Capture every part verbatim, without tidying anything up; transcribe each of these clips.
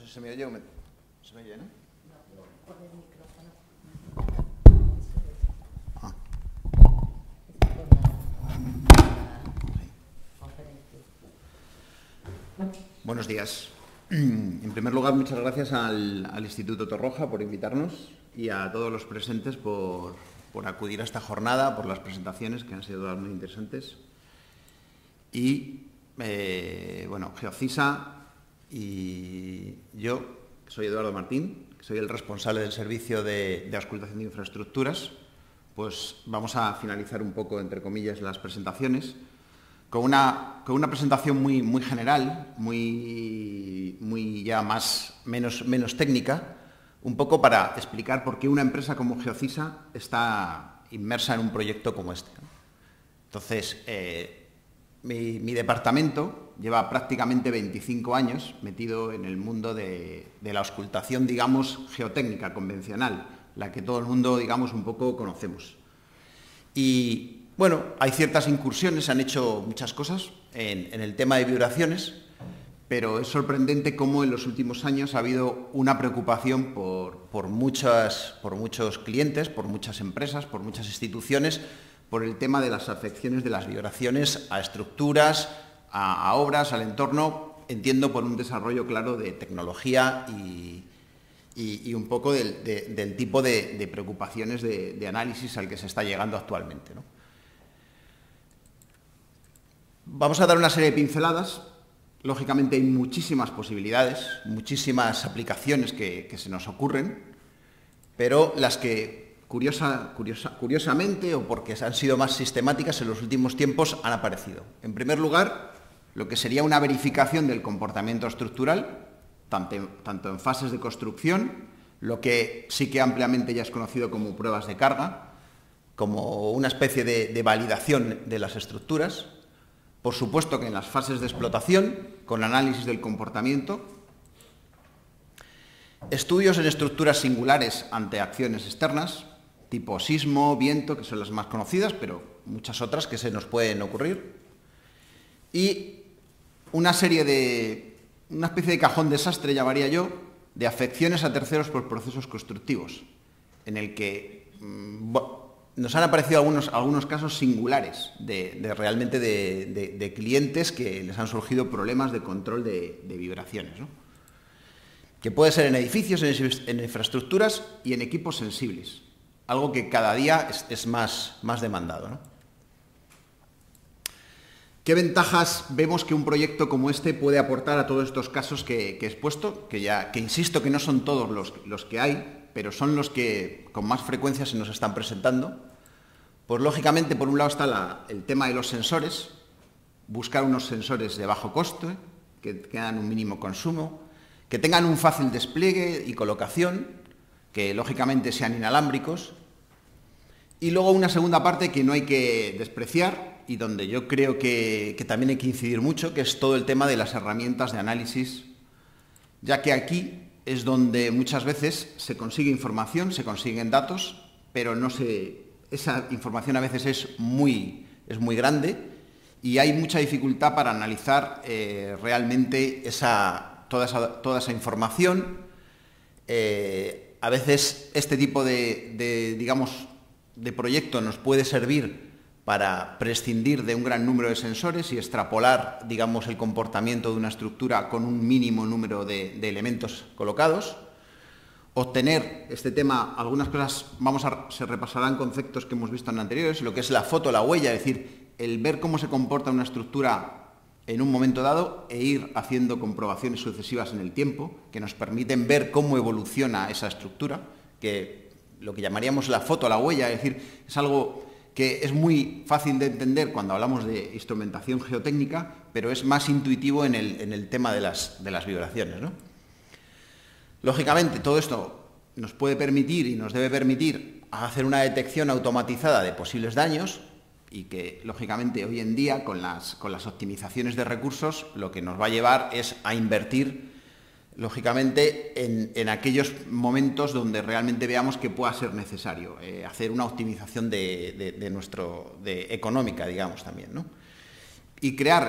si se me oye o me... ¿Se me oye, no? No, por el micrófono. Ah. Buenos días. En primer lugar, muchas gracias al, al Instituto Torroja por invitarnos y a todos los presentes por, por acudir a esta jornada, por las presentaciones que han sido todas muy interesantes. Y, eh, bueno, Geocisa y yo, que soy Eduardo Martín, que soy el responsable del servicio de, de auscultación de infraestructuras, pues vamos a finalizar un poco, entre comillas, las presentaciones con una, con una presentación muy, muy general, muy, muy ya más, menos, menos técnica, un poco para explicar por qué una empresa como Geocisa está inmersa en un proyecto como este. Entonces, eh, mi, mi departamento lleva prácticamente veinticinco años metido en el mundo de, de la auscultación, digamos, geotécnica convencional, la que todo el mundo, digamos, un poco conocemos. Y, bueno, hay ciertas incursiones, se han hecho muchas cosas en, en el tema de vibraciones, pero es sorprendente cómo en los últimos años ha habido una preocupación por, por, muchas, por muchos clientes, por muchas empresas, por muchas instituciones, por el tema de las afecciones de las vibraciones a estructuras, a, a obras, al entorno, entiendo por un desarrollo claro de tecnología y, y, y un poco del, de, del tipo de, de preocupaciones de, de análisis al que se está llegando actualmente, ¿no? Vamos a dar una serie de pinceladas. Lógicamente hay muchísimas posibilidades, muchísimas aplicaciones que, que se nos ocurren, pero las que curiosa, curiosa, curiosamente o porque han sido más sistemáticas en los últimos tiempos han aparecido. En primer lugar, lo que sería una verificación del comportamiento estructural, tanto, tanto en fases de construcción, lo que sí que ampliamente ya es conocido como pruebas de carga, como una especie de, de validación de las estructuras. Por supuesto que en las fases de explotación, con análisis del comportamiento, estudios en estructuras singulares ante acciones externas, tipo sismo, viento, que son las más conocidas, pero muchas otras que se nos pueden ocurrir, y una serie de, una especie de cajón desastre, llamaría yo, de afecciones a terceros por procesos constructivos, en el que bueno, nos han aparecido algunos, algunos casos singulares de, de realmente de, de, de clientes que les han surgido problemas de control de, de vibraciones, ¿no? Que puede ser en edificios, en, en infraestructuras y en equipos sensibles, algo que cada día es, es más, más demandado, ¿no? ¿Qué ventajas vemos que un proyecto como este puede aportar a todos estos casos que, que he expuesto? Que, ya, que insisto que no son todos los, los que hay, pero son los que con más frecuencia se nos están presentando. Pues lógicamente, por un lado está la, el tema de los sensores, buscar unos sensores de bajo coste, que tengan un mínimo consumo, que tengan un fácil despliegue y colocación, que lógicamente sean inalámbricos, y luego una segunda parte que no hay que despreciar y donde yo creo que, que también hay que incidir mucho, que es todo el tema de las herramientas de análisis, ya que aquí es donde muchas veces se consigue información, se consiguen datos, pero no se... esa información a veces es muy, es muy grande y hay mucha dificultad para analizar eh, realmente esa, toda, esa, toda esa información. Eh, a veces este tipo de, de, digamos, de proyecto nos puede servir para prescindir de un gran número de sensores y extrapolar, digamos, el comportamiento de una estructura con un mínimo número de, de elementos colocados. Obtener este tema, algunas cosas, vamos a, se repasarán conceptos que hemos visto en anteriores, lo que es la foto, la huella, es decir, el ver cómo se comporta una estructura en un momento dado e ir haciendo comprobaciones sucesivas en el tiempo, que nos permiten ver cómo evoluciona esa estructura, que lo que llamaríamos la foto, la huella, es decir, es algo que es muy fácil de entender cuando hablamos de instrumentación geotécnica, pero es más intuitivo en el, en el tema de las, de las vibraciones, ¿no? Lógicamente, todo esto nos puede permitir y nos debe permitir hacer una detección automatizada de posibles daños y que, lógicamente, hoy en día, con las, con las optimizaciones de recursos, lo que nos va a llevar es a invertir, lógicamente, en, en aquellos momentos donde realmente veamos que pueda ser necesario eh, hacer una optimización de, de, de nuestro, de, económica, digamos, también, ¿no? Y crear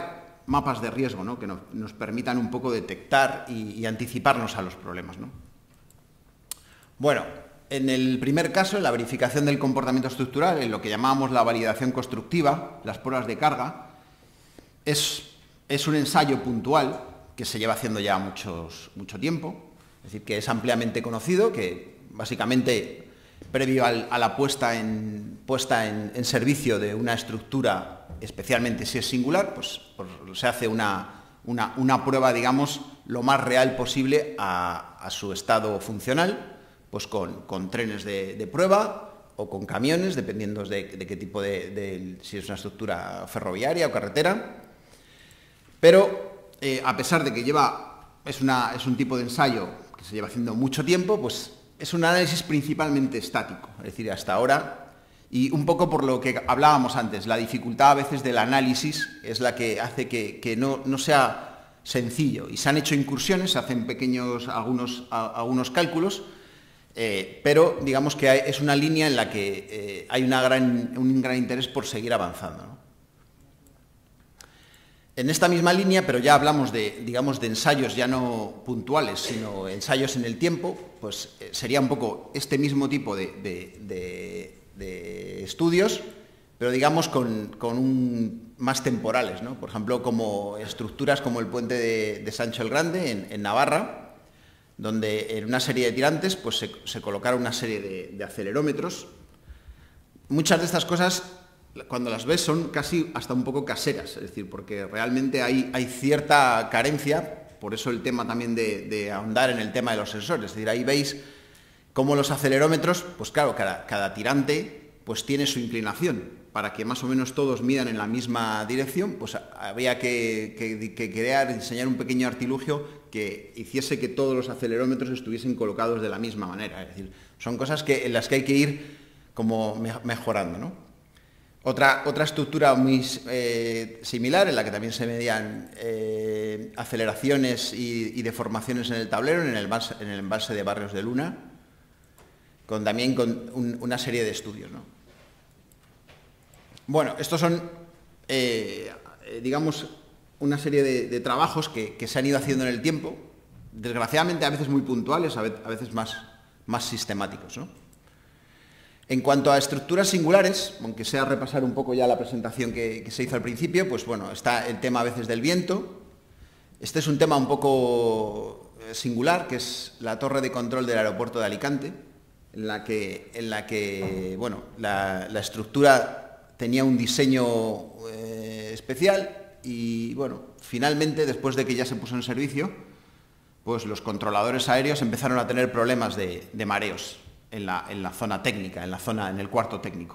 mapas de riesgo, ¿no?, que nos, nos permitan un poco detectar y, y anticiparnos a los problemas, ¿no? Bueno, en el primer caso, en la verificación del comportamiento estructural, en lo que llamábamos la validación constructiva, las pruebas de carga, es, es un ensayo puntual que se lleva haciendo ya muchos, mucho tiempo, es decir, que es ampliamente conocido, que básicamente previo al, a la puesta, en, puesta en, en servicio de una estructura, especialmente si es singular, pues, pues se hace una, una, una prueba, digamos, lo más real posible a, a su estado funcional, pues con, con trenes de, de prueba o con camiones, dependiendo de, de qué tipo de, de, si es una estructura ferroviaria o carretera. Pero eh, a pesar de que lleva, es, una, es un tipo de ensayo que se lleva haciendo mucho tiempo, pues es un análisis principalmente estático, es decir, hasta ahora, y un poco por lo que hablábamos antes, la dificultad a veces del análisis es la que hace que, que no, no sea sencillo, y se han hecho incursiones, se hacen pequeños algunos, a, algunos cálculos, eh, pero digamos que hay, es una línea en la que eh, hay una gran, un gran interés por seguir avanzando, ¿no? En esta misma línea, pero ya hablamos de, digamos, de ensayos ya no puntuales, sino ensayos en el tiempo, pues eh, sería un poco este mismo tipo de, de, de, de estudios, pero digamos con, con un, más temporales, ¿no? Por ejemplo, como estructuras como el puente de, de Sancho el Grande en, en Navarra, donde en una serie de tirantes pues se, se colocaron una serie de, de acelerómetros. Muchas de estas cosas, cuando las ves, son casi hasta un poco caseras, es decir, porque realmente hay, hay cierta carencia, por eso el tema también de, de ahondar en el tema de los sensores, es decir, ahí veis cómo los acelerómetros, pues claro, cada, cada tirante pues tiene su inclinación, para que más o menos todos midan en la misma dirección, pues había que, que, que crear, diseñar un pequeño artilugio que hiciese que todos los acelerómetros estuviesen colocados de la misma manera, es decir, son cosas que, en las que hay que ir como mejorando, ¿no? Otra, otra estructura muy eh, similar, en la que también se medían eh, aceleraciones y, y deformaciones en el tablero, en el, embalse, en el embalse de Barrios de Luna, con también con un, una serie de estudios, ¿no? Bueno, estos son, eh, digamos, una serie de, de trabajos que, que se han ido haciendo en el tiempo, desgraciadamente a veces muy puntuales, a veces más, más sistemáticos, ¿no? En cuanto a estructuras singulares, aunque sea repasar un poco ya la presentación que, que se hizo al principio, pues bueno, está el tema a veces del viento. Este es un tema un poco singular, que es la torre de control del aeropuerto de Alicante, en la que, en la que bueno, la, la estructura tenía un diseño eh, especial y, bueno, finalmente, después de que ya se puso en servicio, pues los controladores aéreos empezaron a tener problemas de, de mareos. En la, en la zona técnica, en la zona, en el cuarto técnico.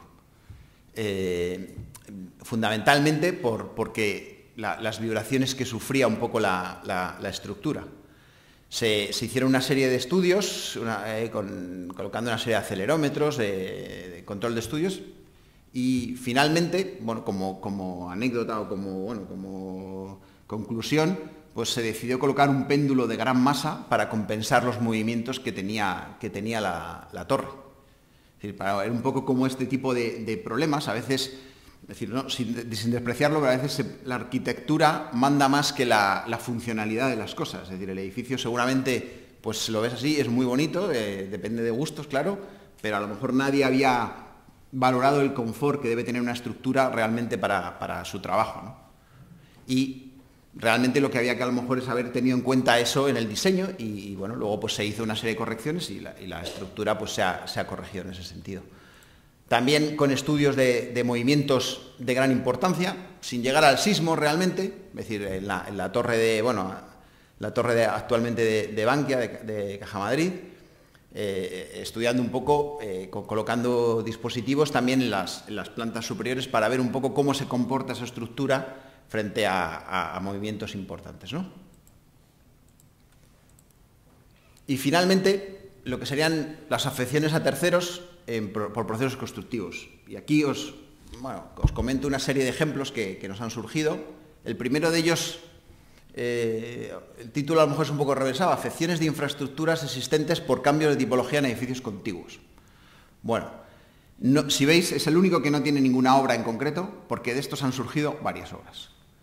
Eh, fundamentalmente por, porque la, las vibraciones que sufría un poco la, la, la estructura. Se, se hicieron una serie de estudios, una, eh, con, colocando una serie de acelerómetros, de, de control de estudios, y finalmente, bueno, como, como anécdota o como, bueno, como conclusión, pues se decidió colocar un péndulo de gran masa para compensar los movimientos que tenía, que tenía la, la torre. Es decir, para ver un poco cómo este tipo de, de problemas, a veces, es decir, ¿no? sin, sin despreciarlo, pero a veces se, la arquitectura manda más que la, la funcionalidad de las cosas. Es decir, el edificio seguramente, pues lo ves así, es muy bonito, eh, depende de gustos, claro, pero a lo mejor nadie había valorado el confort que debe tener una estructura realmente para, para su trabajo, ¿no? Y realmente lo que había que a lo mejor es haber tenido en cuenta eso en el diseño y, y bueno, luego pues se hizo una serie de correcciones y la, y la estructura pues se ha, se ha corregido en ese sentido. También con estudios de, de movimientos de gran importancia, sin llegar al sismo realmente, es decir, en la, en la torre de, bueno, la torre de, actualmente de, de Bankia, de, de Caja Madrid, eh, estudiando un poco, eh, co colocando dispositivos también en las, en las plantas superiores para ver un poco cómo se comporta esa estructura frente a, a, a movimientos importantes, ¿no? Y finalmente, lo que serían las afecciones a terceros en, por, por procesos constructivos. Y aquí os, bueno, os comento una serie de ejemplos que, que nos han surgido. El primero de ellos, eh, el título a lo mejor es un poco reversado, afecciones de infraestructuras existentes por cambios de tipología en edificios contiguos. Bueno, no, si veis, es el único que no tiene ninguna obra en concreto, porque de estos han surgido varias obras.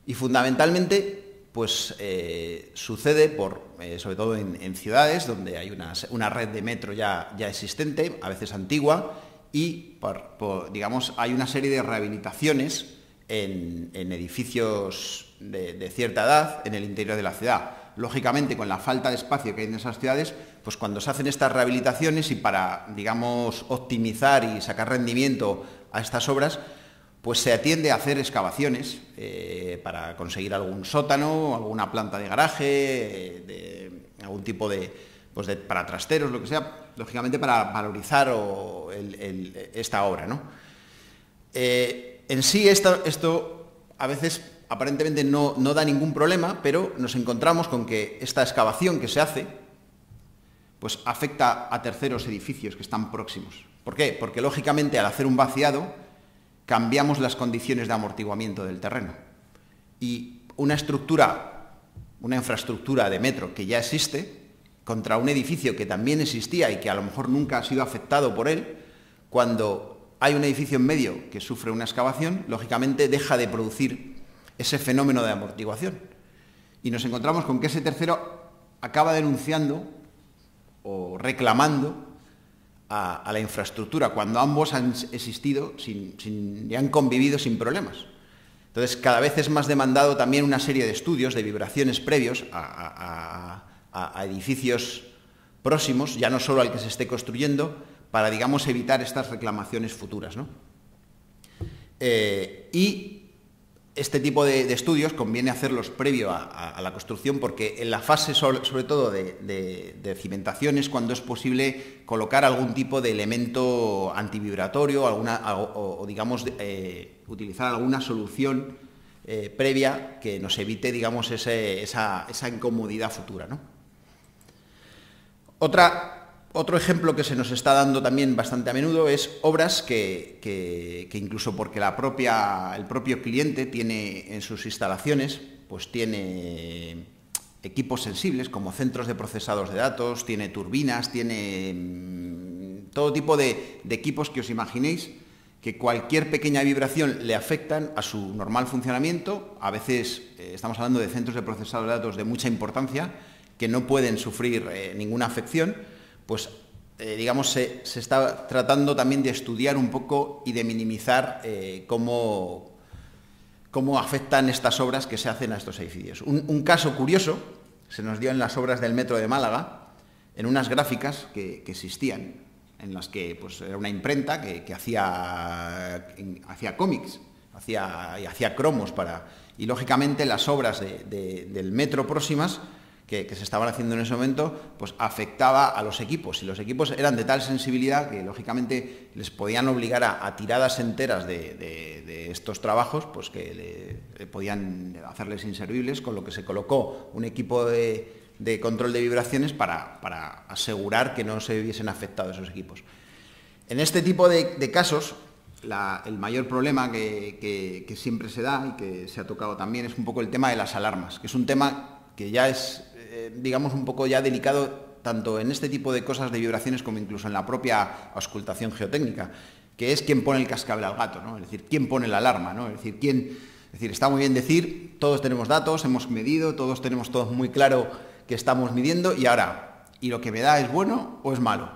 Y fundamentalmente, pues eh, sucede por, eh, sobre todo en, en ciudades donde hay una, una red de metro ya, ya existente, a veces antigua, y por, por, digamos, hay una serie de rehabilitaciones en, en edificios de, de cierta edad en el interior de la ciudad. Lógicamente, con la falta de espacio que hay en esas ciudades, pues cuando se hacen estas rehabilitaciones y para, digamos, optimizar y sacar rendimiento a estas obras, pues se atiende a hacer excavaciones eh, para conseguir algún sótano, alguna planta de garaje, eh, de algún tipo de, pues de, para trasteros, lo que sea, lógicamente para valorizar o el, el, esta obra, ¿no? Eh, en sí, esto, esto a veces aparentemente no, no da ningún problema, pero nos encontramos con que esta excavación que se hace pues afecta a terceros edificios que están próximos. ¿Por qué? Porque lógicamente al hacer un vaciado cambiamos las condiciones de amortiguamiento del terreno. Y una estructura, una infraestructura de metro que ya existe, contra un edificio que también existía y que a lo mejor nunca ha sido afectado por él, cuando hay un edificio en medio que sufre una excavación, lógicamente deja de producir ese fenómeno de amortiguación. Y nos encontramos con que ese tercero acaba denunciando o reclamando a, a la infraestructura, cuando ambos han existido sin, sin, y han convivido sin problemas. Entonces, cada vez es más demandado también una serie de estudios de vibraciones previos a, a, a, a edificios próximos, ya no solo al que se esté construyendo, para, digamos, evitar estas reclamaciones futuras, ¿no? Eh, y este tipo de, de estudios conviene hacerlos previo a, a, a la construcción, porque en la fase sobre, sobre todo de, de, de cimentación es cuando es posible colocar algún tipo de elemento antivibratorio, alguna, o, o digamos, eh, utilizar alguna solución eh, previa que nos evite, digamos, ese, esa, esa incomodidad futura, ¿no? Otra... Otro ejemplo que se nos está dando también bastante a menudo es obras que, que, que incluso porque la propia, el propio cliente tiene en sus instalaciones, pues tiene equipos sensibles como centros de procesados de datos, tiene turbinas, tiene mmm, todo tipo de, de equipos que os imaginéis que cualquier pequeña vibración le afectan a su normal funcionamiento. A veces eh, estamos hablando de centros de procesados de datos de mucha importancia que no pueden sufrir eh, ninguna afección. Pues, eh, digamos, se, se está tratando también de estudiar un poco y de minimizar eh, cómo, cómo afectan estas obras que se hacen a estos edificios. Un, un caso curioso se nos dio en las obras del Metro de Málaga, en unas gráficas que, que existían, en las que pues, era una imprenta que, que hacía, hacía cómics, hacía, y hacía cromos para... Y, lógicamente, las obras de, de, del metro próximas Que, que se estaban haciendo en ese momento, pues afectaba a los equipos. Y los equipos eran de tal sensibilidad que, lógicamente, les podían obligar a, a tiradas enteras de, de, de estos trabajos, pues que le, le podían hacerles inservibles, con lo que se colocó un equipo de, de control de vibraciones para, para asegurar que no se viesen afectados esos equipos. En este tipo de, de casos, la, el mayor problema que, que, que siempre se da y que se ha tocado también es un poco el tema de las alarmas, que es un tema que ya es, eh, digamos, un poco ya delicado tanto en este tipo de cosas de vibraciones como incluso en la propia auscultación geotécnica, que es quién pone el cascabel al gato, ¿no? Es decir, quién pone la alarma, ¿no? Es decir, quién, es decir, está muy bien decir, todos tenemos datos, hemos medido, todos tenemos todo muy claro que estamos midiendo y ahora, ¿y lo que me da es bueno o es malo?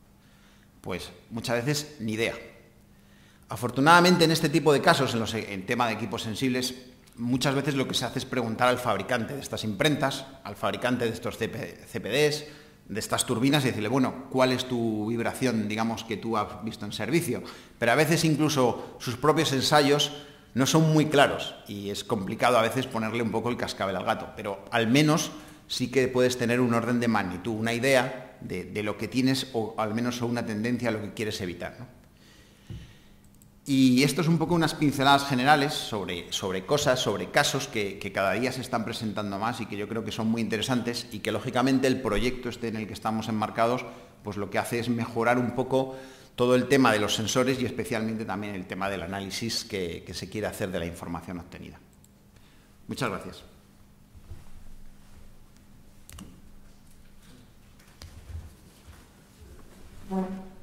Pues muchas veces ni idea. Afortunadamente en este tipo de casos, en, los, en tema de equipos sensibles, muchas veces lo que se hace es preguntar al fabricante de estas imprentas, al fabricante de estos C P Ds, de estas turbinas, y decirle, bueno, ¿cuál es tu vibración, digamos, que tú has visto en servicio? Pero a veces incluso sus propios ensayos no son muy claros y es complicado a veces ponerle un poco el cascabel al gato, pero al menos sí que puedes tener un orden de magnitud, una idea de, de lo que tienes o al menos una tendencia a lo que quieres evitar, ¿no? Y esto es un poco unas pinceladas generales sobre, sobre cosas, sobre casos que, que cada día se están presentando más y que yo creo que son muy interesantes y que lógicamente el proyecto este en el que estamos enmarcados pues lo que hace es mejorar un poco todo el tema de los sensores y especialmente también el tema del análisis que, que se quiere hacer de la información obtenida. Muchas gracias. Bueno.